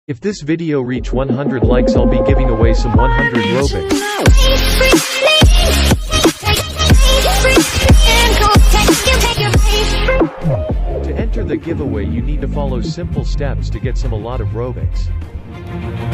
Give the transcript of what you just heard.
If this video reach 100 likes, I'll be giving away some 100 Robux. To enter the giveaway, you need to follow simple steps to get a lot of Robux.